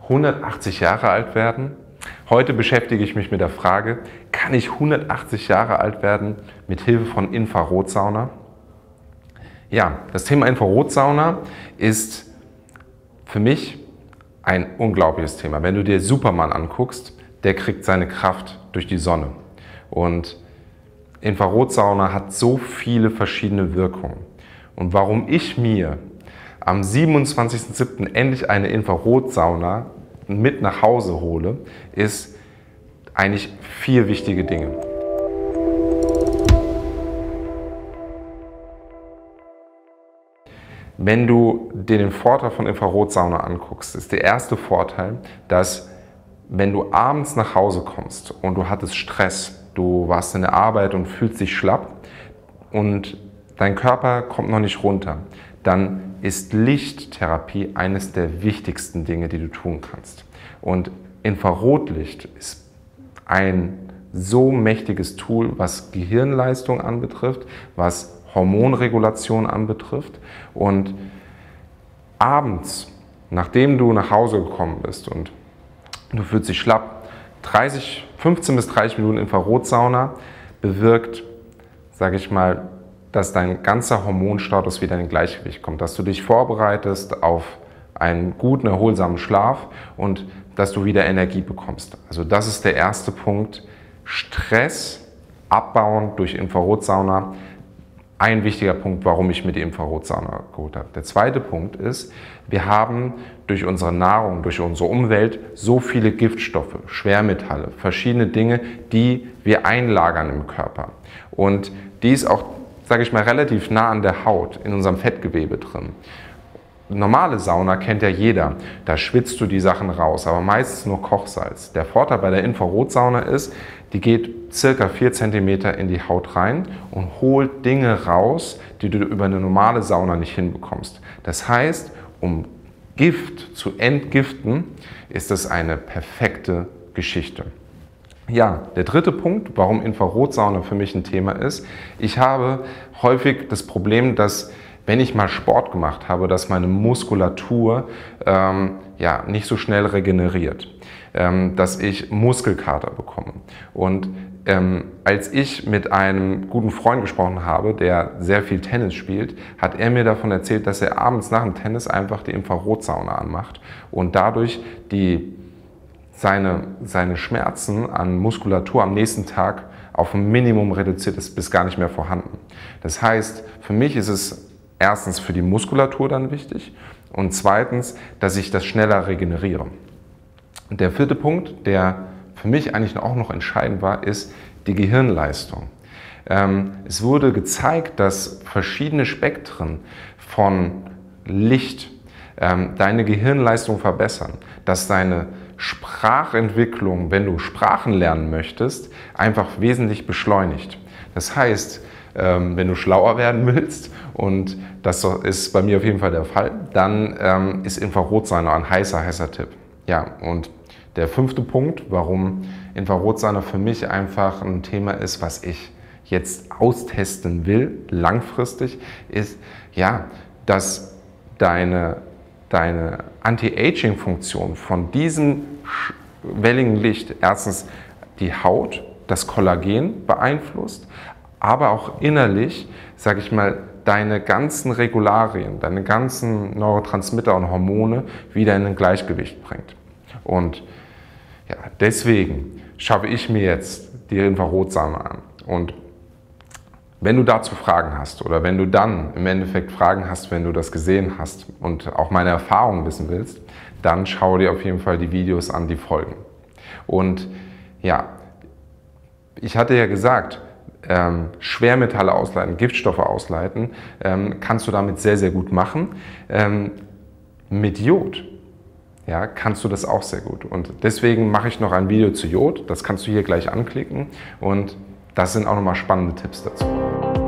180 Jahre alt werden? Heute beschäftige ich mich mit der Frage, kann ich 180 Jahre alt werden mit Hilfe von Infrarotsauna? Ja, das Thema Infrarotsauna ist für mich ein unglaubliches Thema. Wenn du dir Superman anguckst, der kriegt seine Kraft durch die Sonne. Und Infrarotsauna hat so viele verschiedene Wirkungen. Und warum ich mir am 27.07. endlich eine Infrarotsauna mit nach Hause hole, ist eigentlich 4 wichtige Dinge. Wenn du dir den Vorteil von Infrarotsauna anguckst, ist der erste Vorteil, dass wenn du abends nach Hause kommst und du hattest Stress, du warst in der Arbeit und fühlst dich schlapp und dein Körper kommt noch nicht runter, dann ist Lichttherapie eines der wichtigsten Dinge, die du tun kannst. Und Infrarotlicht ist ein so mächtiges Tool, was Gehirnleistung anbetrifft, was Hormonregulation anbetrifft. Und abends, nachdem du nach Hause gekommen bist und du fühlst dich schlapp, 15 bis 30 Minuten Infrarotsauna bewirkt, sage ich mal, dass dein ganzer Hormonstatus wieder in Gleichgewicht kommt, dass du dich vorbereitest auf einen guten, erholsamen Schlaf und dass du wieder Energie bekommst. Also das ist der erste Punkt. Stress abbauen durch Infrarotsauna. Ein wichtiger Punkt, warum ich mir die Infrarotsauna geholt habe. Der zweite Punkt ist, wir haben durch unsere Nahrung, durch unsere Umwelt so viele Giftstoffe, Schwermetalle, verschiedene Dinge, die wir einlagern im Körper. Und die ist auch, sage ich mal, relativ nah an der Haut, in unserem Fettgewebe drin. Normale Sauna kennt ja jeder, da schwitzt du die Sachen raus, aber meistens nur Kochsalz. Der Vorteil bei der Infrarotsauna ist, die geht ca. 4 cm in die Haut rein und holt Dinge raus, die du über eine normale Sauna nicht hinbekommst. Das heißt, um Gift zu entgiften, ist das eine perfekte Geschichte. Ja, der dritte Punkt, warum Infrarotsauna für mich ein Thema ist, ich habe häufig das Problem, dass wenn ich mal Sport gemacht habe, dass meine Muskulatur nicht so schnell regeneriert, dass ich Muskelkater bekomme. Und als ich mit einem guten Freund gesprochen habe, der sehr viel Tennis spielt, hat er mir davon erzählt, dass er abends nach dem Tennis einfach die Infrarotsauna anmacht und dadurch seine Schmerzen an Muskulatur am nächsten Tag auf ein Minimum reduziert ist, bis gar nicht mehr vorhanden. Das heißt, für mich ist es erstens für die Muskulatur dann wichtig und zweitens, dass ich das schneller regeneriere. Und der vierte Punkt, der für mich eigentlich auch noch entscheidend war, ist die Gehirnleistung. Es wurde gezeigt, dass verschiedene Spektren von Licht deine Gehirnleistung verbessern, dass deine Sprachentwicklung, wenn du Sprachen lernen möchtest, einfach wesentlich beschleunigt. Das heißt, wenn du schlauer werden willst, und das ist bei mir auf jeden Fall der Fall, dann ist Infrarotsauna ein heißer Tipp. Ja, und der 5. Punkt, warum Infrarotsauna für mich einfach ein Thema ist, was ich jetzt austesten will, langfristig, ist, ja, dass deine Anti-Aging-Funktion von diesem welligen Licht erstens die Haut, das Kollagen beeinflusst, aber auch innerlich, sage ich mal, deine ganzen Regularien, deine ganzen Neurotransmitter und Hormone wieder in ein Gleichgewicht bringt. Und ja, deswegen schaue ich mir jetzt die Infrarotsauna an. Und wenn du dazu Fragen hast oder wenn du dann im Endeffekt Fragen hast, wenn du das gesehen hast und auch meine Erfahrungen wissen willst, dann schau dir auf jeden Fall die Videos an, die folgen. Und ja, ich hatte ja gesagt, Schwermetalle ausleiten, Giftstoffe ausleiten, kannst du damit sehr, sehr gut machen. Mit Jod, ja, kannst du das auch sehr gut. Und deswegen mache ich noch ein Video zu Jod, das kannst du hier gleich anklicken und das sind auch nochmal spannende Tipps dazu.